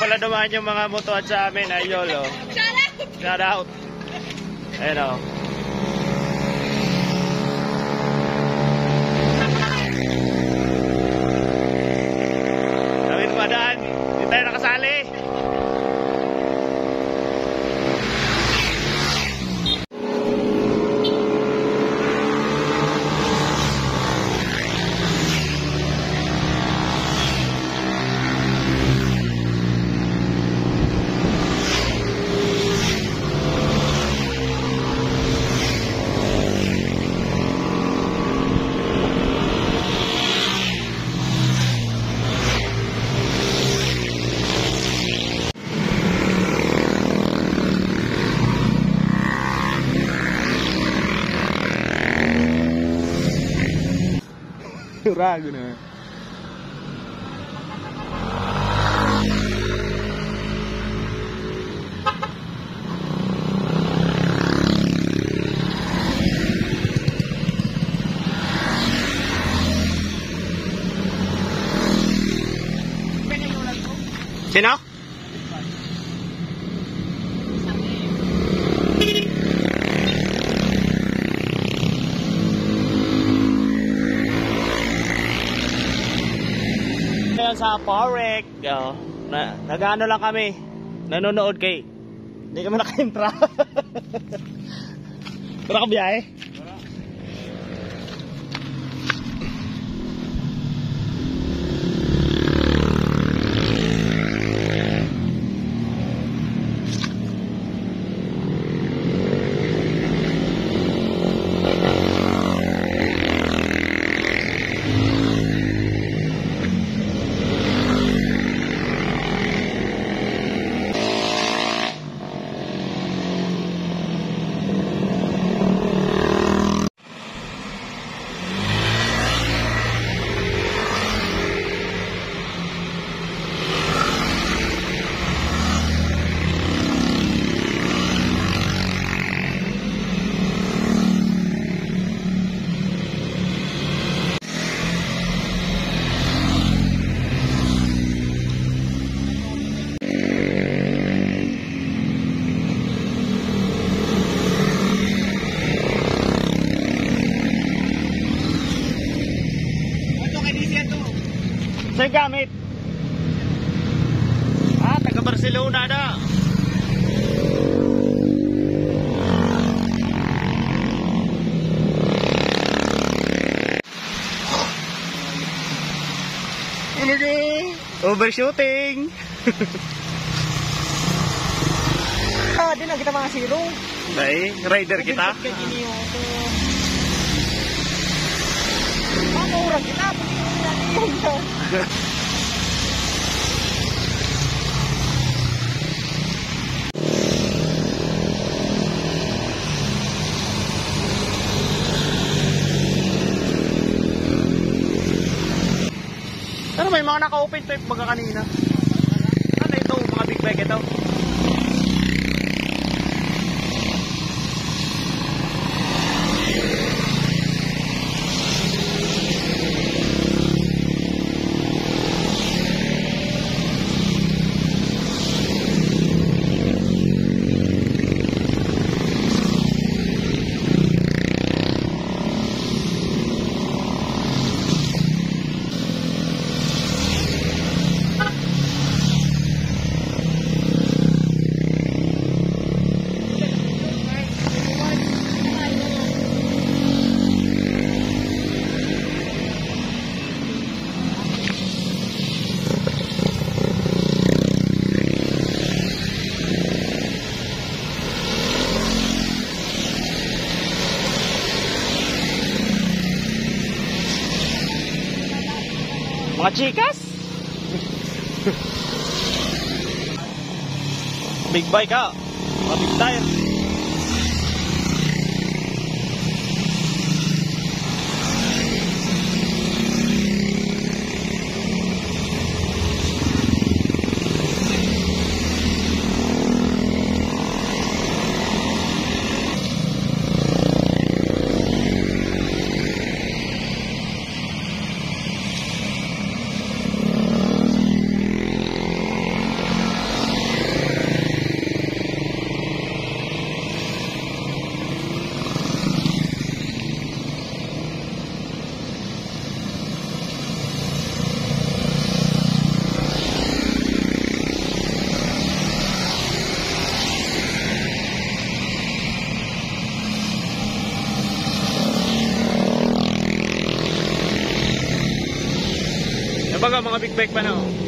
pala dumaan yung mga moto at sa amin, Idol. Oh. Shout out. Ayan o. Sabi padaan, hindi tayo nakasali. Rago na. Sino? Sa Porek, nag-ano lang kami, nanonood kay, hindi kami naka-intra. Wala ka biyahe? Saan gamit? Taga Barcelona na. Overshooting. Di na kita mga zero. Ay, rider kita. Orang kita Ano may mga naka-open pipe baga kanina? Ano ito? Mga big bike ito? Mga chikas? Big bike ha? Mga big tire. Bike pa no.